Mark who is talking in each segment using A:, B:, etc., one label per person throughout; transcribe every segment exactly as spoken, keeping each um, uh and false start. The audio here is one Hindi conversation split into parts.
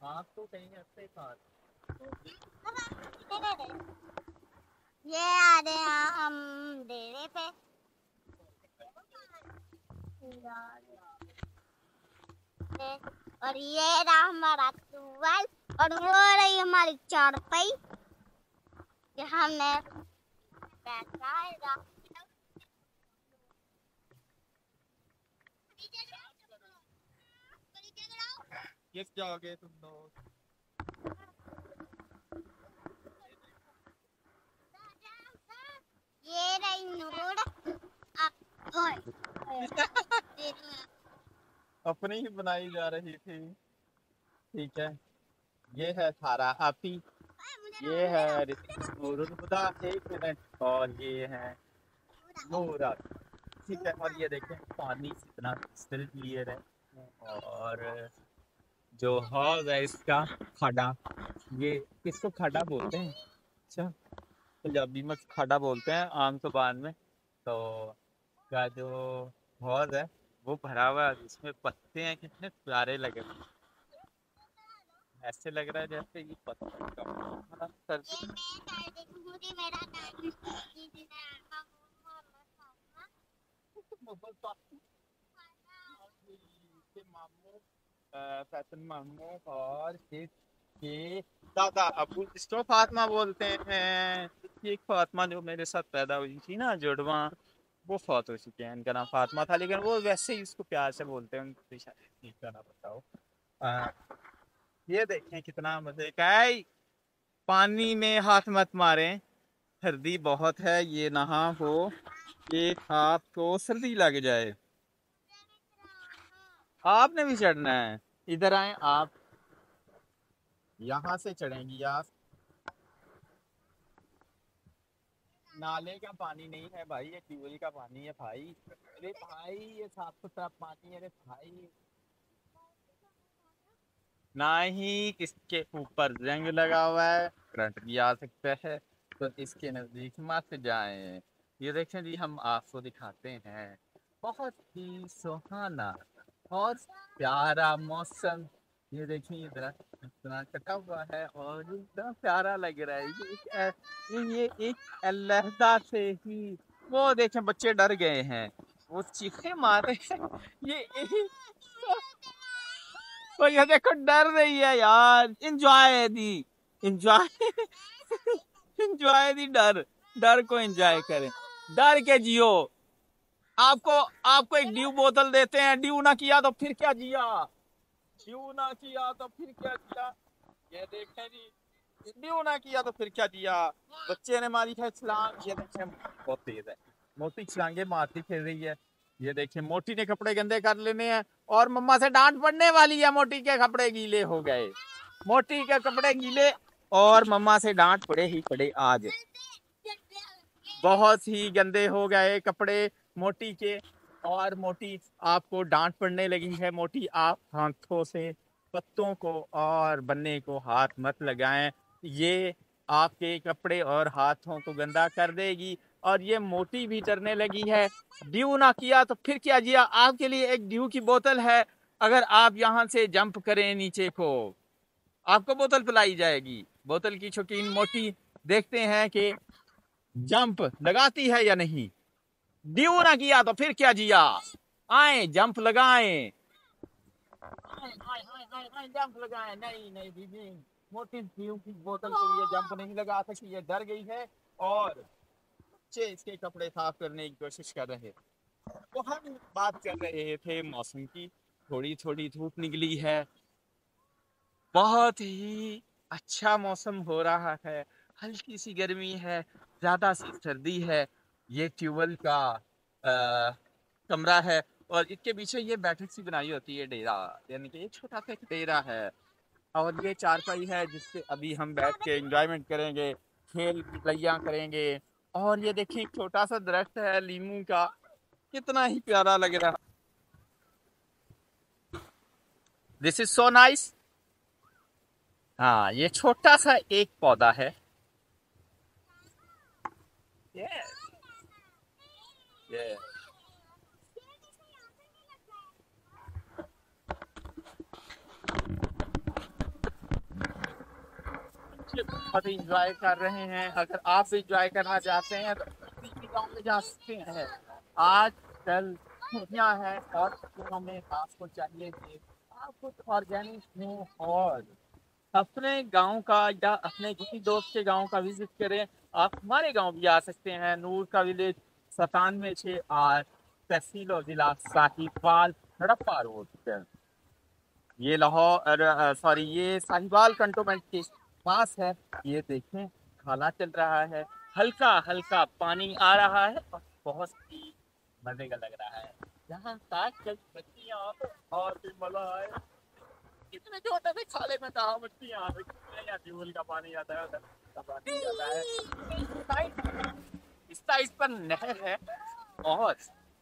A: आप तो कहीं ऐसे साथ
B: ये आ रहे हैं हम डेरे पे। और ये रहा हमारा टूवल और वो रही हमारी चारपाई कि हमने बैठा है।
A: किस जाओगे तुम लोग?
B: ये रही नूर
A: अपनी ही बनाई जा रही थी। ठीक है, ये है थारा हाथी, ये है खुदा, एक मिनट, और ये है नूरा। ठीक है, और ये देखें पानी कितना क्लियर है। और जो हौज है इसका खड़ा, ये किसको खड़ा बोलते हैं? अच्छा, पंजाबी में खड़ा बोलते हैं आम जुबान में। तो का जो हौज है वो भरा हुआ है, इसमें पत्ते हैं, कितने प्यारे लगे। ऐसे लग रहा है जैसे ये पत्ते का सर्दी। मामू, फैशन मामू और के दादा अबू, इसको फातिमा बोलते हैं। एक फातिमा जो मेरे साथ पैदा हुई थी ना, जुड़वा, वो फौत हो चुके हैं। इनका नाम फातिमा था, लेकिन वो वैसे ही उसको प्यार से बोलते हैं, उनकी शायद ठीक का ना बताओ। आ, ये देखें कितना मजे का है। पानी में हाथ मत मारें, सर्दी बहुत है, ये नहा हो, एक हाथ को सर्दी लग जाए। आपने भी चढ़ना है, इधर आए आप, यहाँ से चढ़ेंगी आप। नाले का पानी नहीं है भाई, ये ट्यूबवेल का पानी है भाई। अरे भाई ये साफ सुथरा पानी है, अरे भाई। ना ही इसके ऊपर जंग लगा हुआ है, करंट भी आ सकता है, तो इसके नजदीक मत जाएं। ये देखें जी, हम आपको दिखाते हैं बहुत ही सुहाना और प्यारा मौसम। ये देखिए, ये दरख्त इतना कटा हुआ है और इतना प्यारा लग रहा है। ये एक ऐ- ये ये एक अलहदा से ही, वो देखें बच्चे डर गए हैं, वो चीखे मार रहे हैं। ये एक, तो ये देखो डर रही है यार। इंजॉय दी, इंजॉय इंजॉय दी, डर, डर को एंजॉय करें, डर के जियो। आपको आपको एक ड्यू बोतल देते हैं, ड्यू ना किया तो फिर क्या जिया, ड्यू ना किया तो फिर क्या जिया। ये देखें जी, ड्यू ना किया तो फिर क्या जिया। बच्चे ने मारी है छलांग, ये देखें बहुत तेज है, मोटी छलांगे मारती फिर रही है। ये देखें मोटी ने कपड़े गंदे कर लेने हैं और मम्मा से डांट पड़ने वाली है, मोटी के कपड़े गीले हो गए, मोटी के कपड़े गीले और मम्मा से डांट पड़े ही पड़े आज। बहुत ही गंदे हो गए कपड़े मोटी के, और मोटी आपको डांट पड़ने लगी है। मोटी, आप हाथों से पत्तों को और बन्ने को हाथ मत लगाएं, ये आपके कपड़े और हाथों को गंदा कर देगी। और ये मोटी भी डरने लगी है, ड्यू ना किया तो फिर क्या जिया। आपके लिए एक ड्यू की बोतल है, अगर आप यहाँ से जंप करें नीचे को, आपको बोतल पिलाई जाएगी। बोतल की शौकीन मोटी, देखते हैं कि जंप लगाती है या नहीं। ड्यू ना किया तो फिर क्या जिया, आए जंप लगाएं, आए आए आए आए आए जंप लगाएं। नहीं नहीं दीदी, मोटी ड्यू की बोतल के लिए जंप नहीं लगा सकती, ये डर गई है और बच्चे इसके कपड़े साफ करने की कोशिश कर रहे हैं। तो हम बात कर रहे थे मौसम की, थोड़ी थोड़ी धूप निकली है, बहुत ही अच्छा मौसम हो रहा है, हल्की सी गर्मी है, ज्यादा सी सर्दी है। ये ट्यूबवेल का आ, कमरा है और इसके पीछे ये बैठक सी बनाई होती है, डेरा, यानी कि एक छोटा सा एक डेरा है। और ये चारपाई है जिससे अभी हम बैठ के एंजॉयमेंट करेंगे, खेल लैया करेंगे। और ये देखिए एक छोटा सा दरख्त है लीमू का, कितना ही प्यारा लग रहा। This is so nice. हाँ, ये छोटा सा एक पौधा है। Yes, yes. बहुत इंजॉय कर रहे हैं। अगर आप भी इंजॉय करना चाहते हैं तो किसी गाँव में जा सकते हैं। आज कल छुट्टियाँ हैं और छुट्टियों में आपको चाहिए कि आप कुछ ऑर्गेनिक हो और अपने गांव का या अपने किसी दोस्त के गांव का विजिट करें। आप हमारे गांव भी आ सकते हैं। नूर का विलेज सतानवे छः आठ तहसील और जिला साहिवाल हड़प्पा रोड पर। ये लाहौर सॉरी ये साहिवाल कंटोनमेंट के पास है। ये देखें खाना चल रहा है, हल्का हल्का पानी आ रहा है और बहुत ही मजे का लग रहा है। यहाँ तक बच्चियाँ और भी मजा आए। कितने छोटे से खाले में कहा बच्चियाँ आ रही हैं, ट्यूबवेल का पानी आता है, का पानी आता है। इस साइड इस साइड पर नहर है और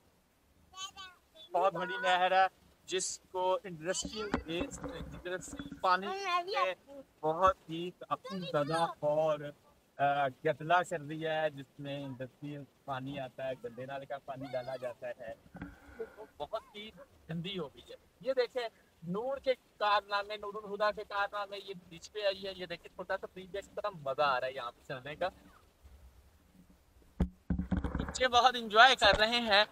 A: बहुत बड़ी नहर है जिसको इंडस्ट्रियल इंडस्ट्रियल पानी ने बहुत ही अपनी जगह और अ, गदला कर दिया है, जिसमें इंडस्ट्रियल पानी आता है, गंदे नाले का पानी डाला जाता है, तो वो बहुत ही गंदी हो गई है। ये देखें नूर के कारनामे, नूरुल हुदा के कारनामे ये बीच पे आई है। ये देखिए छोटा सा ब्रिज है, कितना मजा आ रहा है यहाँ पे चलने का। बच्चे बहुत इंजॉय कर रहे हैं।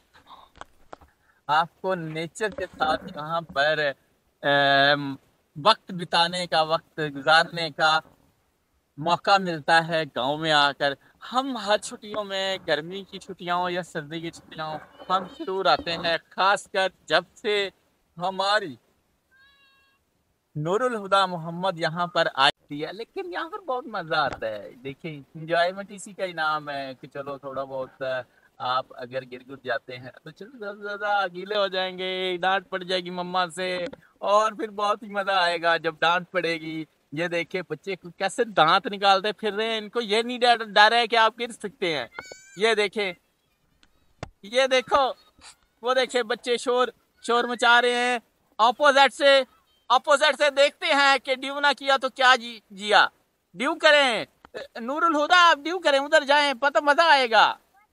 A: आपको नेचर के साथ यहाँ पर अम, वक्त बिताने का, वक्त गुजारने का मौका मिलता है गांव में आकर। हम हर छुट्टियों में, गर्मी की छुट्टियां हो या सर्दी की छुट्टियां हो, हम जरूर आते हैं। खासकर जब से हमारी नूरुल हुदा मोहम्मद यहाँ पर आती है, लेकिन यहाँ पर बहुत मजा आता है। देखिए इंजॉयमेंट इसी का ही नाम है कि चलो थोड़ा बहुत आप अगर गिर गिर जाते हैं तो चलो ज्यादा ज्यादा गीले हो जाएंगे, डांट पड़ जाएगी मम्मा से, और फिर बहुत ही मजा आएगा जब डांट पड़ेगी। ये देखे बच्चे कैसे दांत निकालते फिर रहे हैं, इनको ये नहीं डर डर है कि आप गिर सकते हैं। ये देखे ये देखो वो देखे बच्चे शोर शोर मचा रहे हैं। ऑपोजिट से ऑपोजिट से देखते हैं कि ड्यू ना किया तो क्या जी, जिया ड्यू करें। नूरुल हुदा आप ड्यू करें, उधर जाएं, पता मजा आएगा।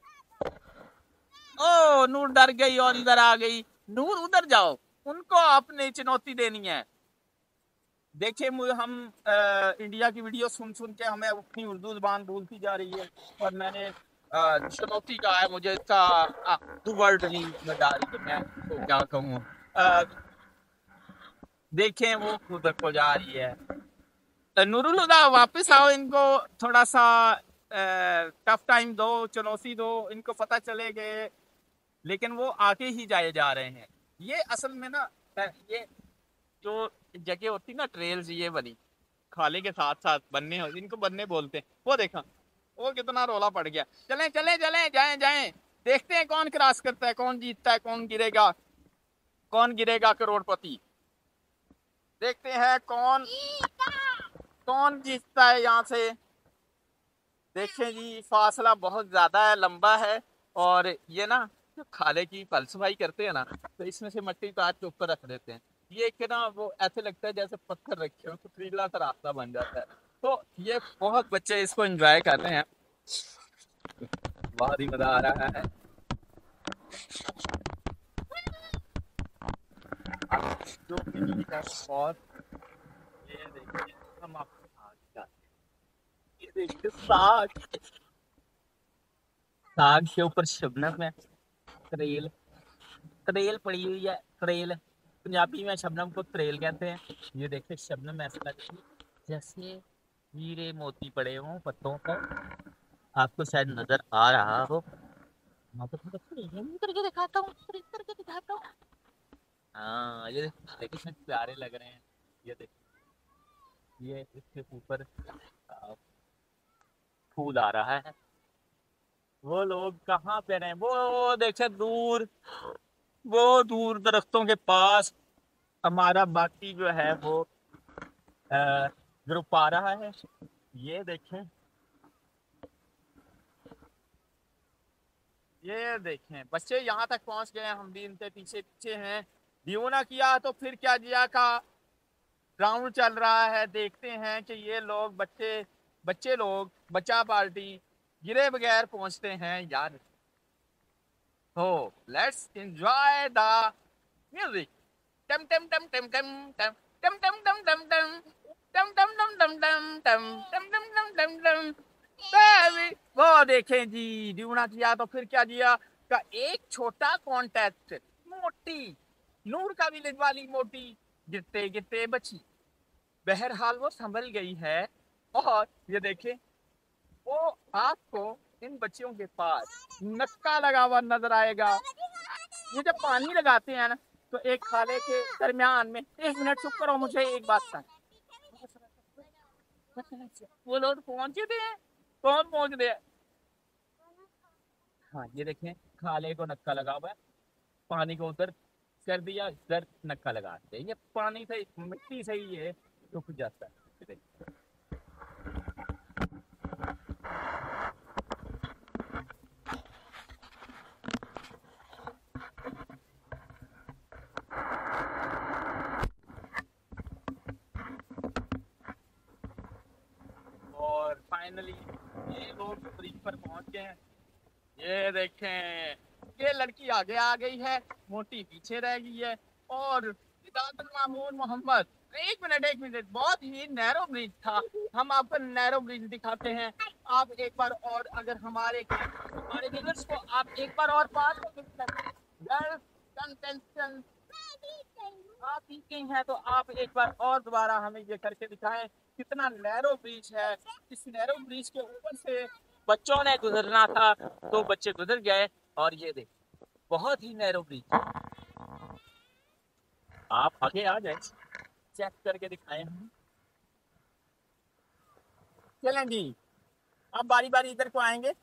A: ओ नूर डर गई और इधर आ गई। नूर उधर जाओ, उनको अपनी चुनौती देनी है। देखिए हम आ, इंडिया की वीडियो सुन सुन के हमें अपनी उर्दू जुबान भूलती जा रही है और मैंने आ, चुनौती कहा है, मुझे इसका दो वर्ड नहीं लगा रही तो मैं तो क्या कहूँ। देखें वो खुद को जा रही है। नूरुल हुदा वापस आओ, इनको थोड़ा सा टफ टाइम दो, चुनौती दो, इनको पता चलेगा। लेकिन वो आके ही जाए जा रहे हैं। ये असल में ना ये जो जगह होती ना ट्रेल्स, ये बनी खाले के साथ साथ बनने हो, इनको बनने बोलते हैं। वो देखा वो कितना रोला पड़ गया। चलें चलें चलें जाएं जाएं, देखते हैं कौन क्रॉस करता है, कौन जीतता है, कौन गिरेगा, कौन गिरेगा करोड़पति। देखते हैं कौन कौन जीतता है यहाँ से। देखें जी फासला बहुत ज्यादा है, लंबा है। और ये ना जो खाले की फल सफाई करते हैं ना, तो इसमें से मिट्टी काट के ऊपर रख देते हैं। ये कि ना वो ऐसे लगता है जैसे पत्थर रखे हो, तो पथरीला सा रास्ता बन जाता है। तो ये बहुत बच्चे इसको एंजॉय कर रहे हैं, बहुत ही मजा आ रहा है। जो बहुत ये देखिए हम आपको ये देखिए साग साग के ऊपर शबनम में करेल करेल पड़ी हुई है। करेल पंजाबी में शबनम को करेल कहते हैं। ये देखिए शबनम ऐसा लगती है जैसे हीरे मोती पड़े हों पत्तों पर, आपको शायद नजर आ रहा हो। मैं तो करके दिखाता हूँ, करके दिखाता हूँ। हाँ ये देखिए कितने प्यारे लग रहे हैं। ये देखिए ये इसके ऊपर फूल आ रहा है। वो लोग कहाँ पे रहे, वो देखे दूर, वो दूर दरख्तों के पास हमारा बाकी जो है वो ग्रुप आ रहा है। ये देखें ये देखें बच्चे यहाँ तक पहुँच गए, हम भी इनके पीछे पीछे हैं। ड्यू ना किया तो फिर क्या जिया का राउंड चल रहा है। देखते हैं कि ये लोग बच्चे बच्चे लोग बच्चा पार्टी गिरे बगैर पहुंचते हैं यार। हो लेट्स एंजॉय द म्यूजिक। टम टम टम टम टम टम डम डम डम डम डम डम डम डम डम डम डम डम डम डम डम डम। वो देखें जी, ड्यूना किया तो फिर क्या किया का एक छोटा कॉन्टेस्ट, मोटी नूर का विलेज वाली मोटी गिरते गिरते बची। बहरहाल वो संभल गई है। और ये देखें, वो आपको इन बच्चियों के पास नक्का लगा हुआ नजर आएगा। ये जब पानी लगाते हैं ना, तो एक खाले के दरमियान में, एक मिनट चुप करो, मुझे एक बात सुन। वो लोग पहुंच गए हैं, कौन पहुंच गए? हाँ ये देखें, खाले को नक्का लगा हुआ है, पानी को उधर कर दिया, इधर नक्का लगाते हैं। ये पानी से मिट्टी से ही ये रुक जाता है। और फाइनली ये लोग ब्रिज पर पहुंच गए हैं। ये देखें, ये लड़की आगे आ गई है, मोटी पीछे रह गई है। और इदातुल मामून मोहम्मद, एक मिनट एक मिनट, बहुत ही नैरो ब्रिज था। हम आपको नैरो ब्रिज दिखाते हैं। आप एक बार और अगर हमारे हमारे व्यूअर्स को आप एक बार और पास आप ही हैं, तो आप एक बार और दोबारा हमें ये करके दिखाएं कितना नैरो ब्रिज है। इस नैरो ब्रिज के ऊपर से बच्चों ने गुजरना था, तो बच्चे गुजर गए। और ये देख, बहुत ही नैरो ब्रिज। आप आगे आ जाए, चेक करके दिखाएं हम। चलें जी, अब बारी बारी इधर को आएंगे।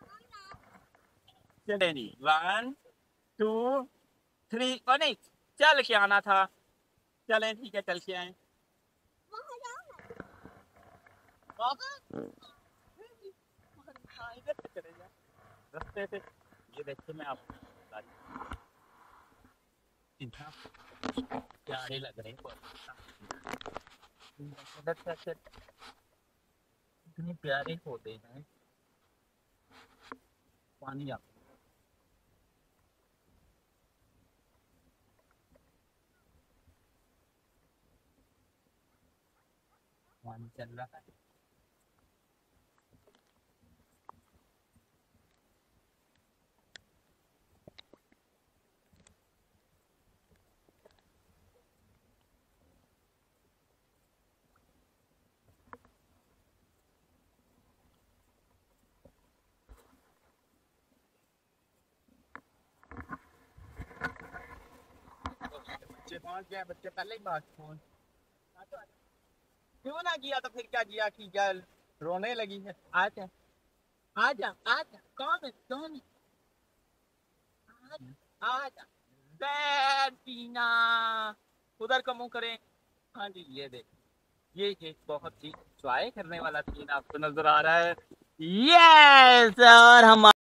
A: चलें जी, वन टू थ्री। और नहीं, चल के आना था। चलें ठीक है, चल के आए। इधर से चले जाए रास्ते से। ये देखिए, मैं आपको प्यारे लग रहे हैं, इतने प्यारे होते हैं। पानी आप पानी चल रहा है। बच्चे पहुंच गए, बच्चे पहले ही बात फोन क्यों ना किया, तो फिर क्या किया कि गल रोने लगी है। आजा आजा आजा, कौन है कौन है? आजा बैठ पीना, उधर का मुंह करें। हाँ जी, ये देख, ये एक बहुत ही एंजॉय करने वाला सीन आपको नजर आ रहा है। यस, और हम